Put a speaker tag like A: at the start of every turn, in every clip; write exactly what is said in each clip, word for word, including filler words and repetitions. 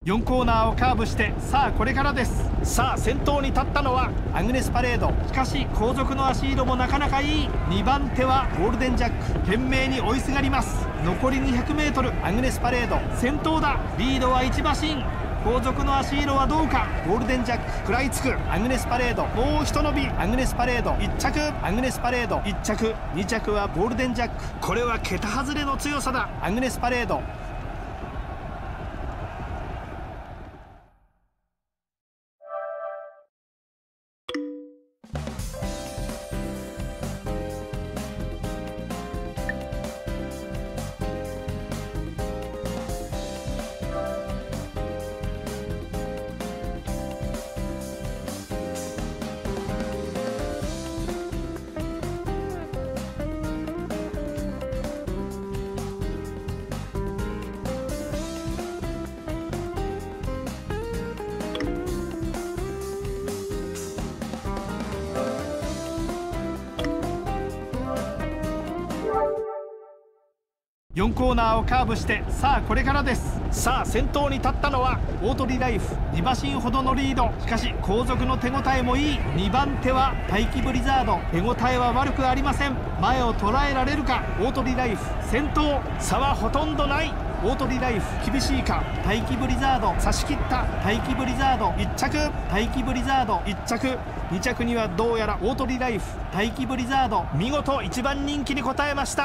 A: よんコーナーをカーブして、さあこれからです。さあ先頭に立ったのはアグネスパレード。しかし後続の足色もなかなかいい。にばん手はゴールデンジャック。懸命に追いすがります。残り にひゃくメートル、 アグネスパレード先頭だ。リードはいち馬身。後続の足色はどうか。ゴールデンジャック食らいつく。アグネスパレードもうひと伸び。アグネスパレードいっ着。アグネスパレードいっ着。に着はゴールデンジャック。これは桁外れの強さだ。アグネスパレード。よんコーナーをカーブして、さあこれからです。さあ先頭に立ったのはオートリライフ。に馬身ほどのリード。しかし後続の手応えもいい。にばん手は大気ブリザード。手応えは悪くありません。前を捉えられるか。オートリライフ先頭。差はほとんどない。オートリライフ厳しいか。大気ブリザード差し切った。大気ブリザードいっ着。大気ブリザードいっ着。に着にはどうやらオートリライフ。大気ブリザード見事いちばん人気に応えました。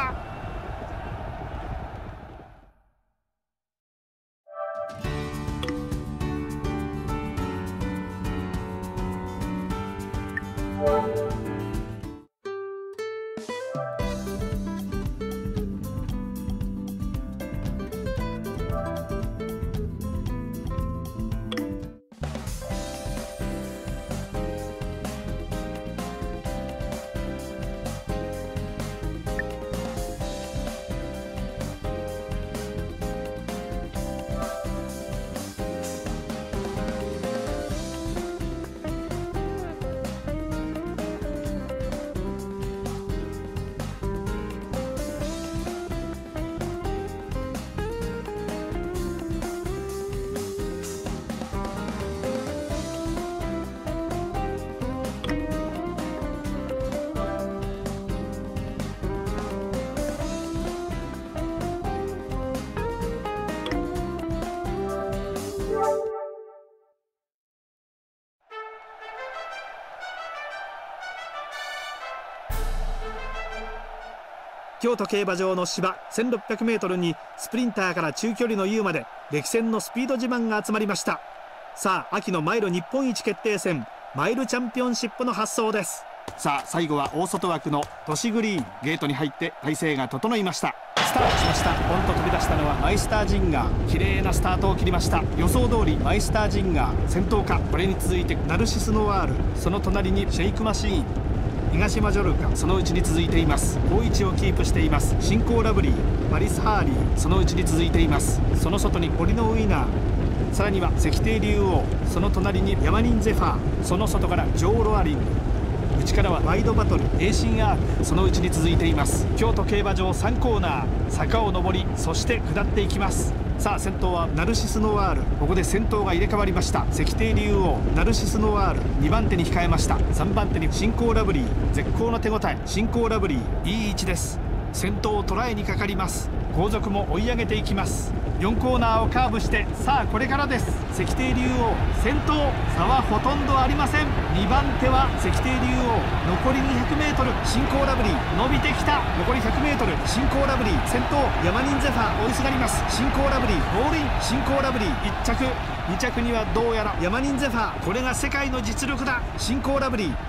A: 京都競馬場の芝 せんろっぴゃくメートル にスプリンターから中距離の ユー まで歴戦のスピード自慢が集まりました。さあ秋のマイル日本一決定戦マイルチャンピオンシップの発走です。さあ最後は大外枠の都市グリーン。ゲートに入って体勢が整いました。スタートしました。ポンと飛び出したのはマイスタージンガー。綺麗なスタートを切りました。予想通りマイスタージンガー先頭か。これに続いてナルシスノワール、その隣にシェイクマシーン、東マジョルカ、そのうちに続いています。好位置をキープしています。新興ラブリー、マリス・ハーリー、そのうちに続いています。その外にポリノウィナー、さらには石庭竜王、その隣にヤマニンゼファー、その外からジョー・ロアリング、内からはワイドバトル、エーシンアーク、そのうちに続いています。京都競馬場さんコーナー、坂を上りそして下っていきます。さあ先頭はナルシスノワール。ここで先頭が入れ替わりました。石庭竜王、ナルシスノワールにばん手に控えました。さんばん手に新興ラブリー、絶好の手応え。新興ラブリーいい位置です。先頭を捉えにかかります。後続も追い上げていきます。よんコーナーをカーブして、さあこれからです。石庭竜王先頭。差はほとんどありません。にばん手は石庭竜王。残り にひゃくメートル、 新興ラブリー伸びてきた。残り ひゃくメートル、 新興ラブリー先頭。ヤマニンゼファー追いすがります。新興ラブリーゴールイン。新興ラブリーいっ着。に着にはどうやらヤマニンゼファー。これが世界の実力だ。新興ラブリー。